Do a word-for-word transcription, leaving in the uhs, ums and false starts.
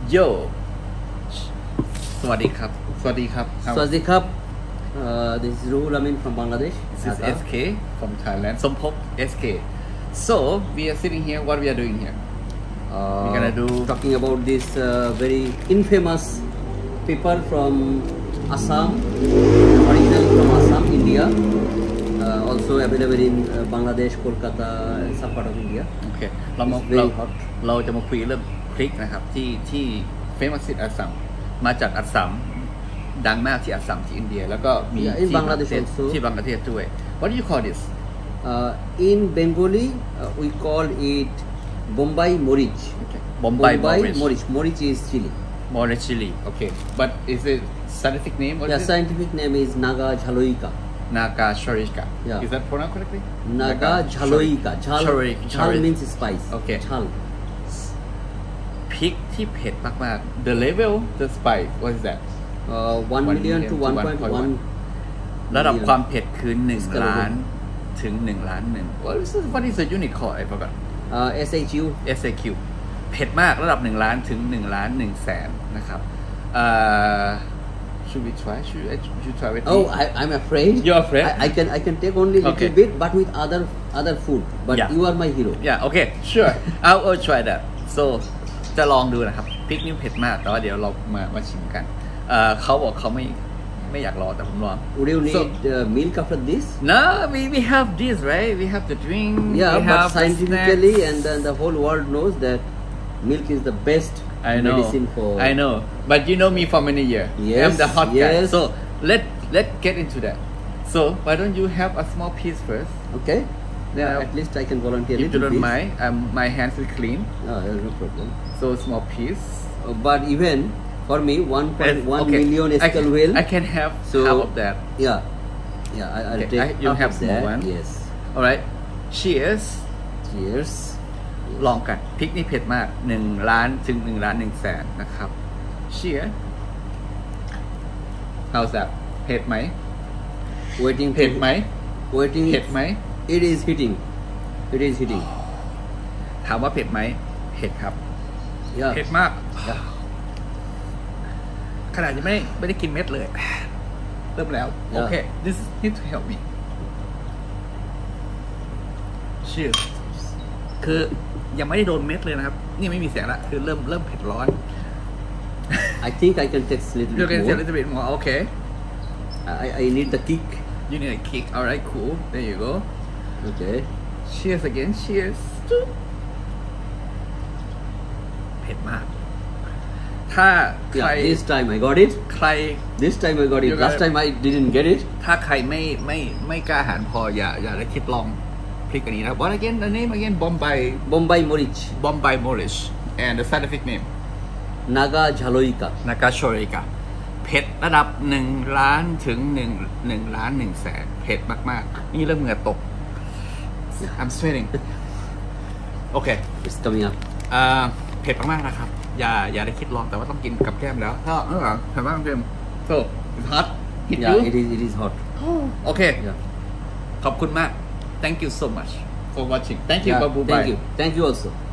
โยสวัสดีครับสวัสดีครับ Swazdikap. Uh, this is Ruhul Amin from Bangladesh. This is S K from Thailand. Sompok S K. So we are sitting here. What we are doing here? Uh, We're gonna do talking about this uh, very infamous people from Assam, original from Assam, India. Uh, also available in uh, Bangladesh, Kolkata, and some part of India. โอเคเรามา It's เรา very hot. เราจะมาคุยเรื่องพริกนะครับที่ที่ famous in อัสสัมมาจากอัสสัมดังมากที่อัสสัมที่อินเดียแล้วก็มี Yeah, in ที่ Bangladesh ประเทศ also. ที่บังกลาเทศด้วย What do you call this? Uh, in Bengali, uh, we call it Bombay Morich. Okay. Bombay Morich. Morich. Morich is chili. Morich chili. Okay. But is it scientific name? What The is it? scientific name is Naga Jhaloika. Naga Sharika. Yeah. Is that pronounced correctly? Naga Jhaloika. Jhal, Sharik. Jhal Sharik. means spice. Okay. Jhal. พริกที่เผ็ดมากๆ The level the spice what is that Uh, one million to one point one ระดับความเผ็ดคือหนึ่ง Scalable. ล้านถึงหนึ่งล้านหนึ่ง What is this? What is the unit called? I forgot. uh, S H U S A Q เผ็ดมากระดับหนึ่งล้านถึงหนึ่งล้านหนึ่งแสนนะครับเอ่อ Should we try? Should I should try with Oh me? I, I'm afraid You're afraid? I, I can I can take only little Okay. bit but with other other food but Yeah. you are my hero. Yeah okay sure I'll, I'll try that so จะลองดูนะครับพริกนี่เผ็ดมากแต่ว่าเดี๋ยวเรามามาชิมกันเอ่อเขาบอกเขาไม่ไม่อยากรอแต่ผมลอง Would you need So- uh, milk after this? No, we, we have this, right? We have the drink. Yeah, we but have the scientifically snacks. and then the whole world knows that milk is the best I know, medicine for I know. But you know me for many years. Yes, I'm the hot guy. yes. So let let get into that. So why don't you have a small piece first? Okay. Then Uh, I'll- at least I can volunteer If you little don't bit. mind, um, my hands are clean. Oh, there's no problem. So small piece. Uh, but even for me one point one Okay, million I can, escalwell. I can have So- half of that. Yeah, yeah. I, I'll Okay, take. I- you half have of small that. one? Yes. All right. Cheers. Cheers. ลองกันพริกนี่เผ็ดมากหนึ่งล้านถึงหนึ่งล้านหนึ่งแสนนะครับเชียร์ How's that เผ็ดไหม Waiting. เผ็ด to- ไหม Waiting. เผ็ดไหม It is hitting. It is hitting. ถามว่าเผ็ดไหมเผ็ดครับ Yeah. เผ็ดมาก Yeah. ขนาดยังไม่ไม่ได้กินเม็ดเลย เริ่มแล้ว Yeah. โอเค this is need to help me Cheers คือยังไม่ได้โดนเม็ดเลยนะครับ นี่ไม่มีเสียงละคือเริ่มเริ่มเผ็ดร้อน I think I can take a little you bit can say a more. little bit more okay I I need the kick. you need a kick alright cool there you go Okay. Cheers again Cheers เผ็ดมาก ถ้าใคร Yeah. This time I got it. ใคร This time I got You it. got Last it. time I didn't get it. ถ้าใครไม่ไม่ไม่กล้าหาญพออย่าอย่าได้คิดลองพริกอันนี้นะ What again the name again Bombay Bombay Morich. Bombay Morich and the scientific name Naga Jhaloika. Nagashorika เผ็ดระดับหนึ่งล้านถึงหนึ่งหนึ่งล้านหนึ่งแสนเผ็ดมากๆ นี่เริ่มเหงื่อตก I'm sweating โอเค It's coming up. อ่าเผ็ดมากๆนะครับ อย่าอย่าได้คิดลองแต่ว่าต้องกินกับแก้มแล้วถ้าเออเผ็ดมากเค็ม so it's hot hit Yeah. you It is. It is hot. โอเค Yeah. ขอบคุณมาก thank you so much for watching thank you Yeah. Babu Thank bye you. Thank you also.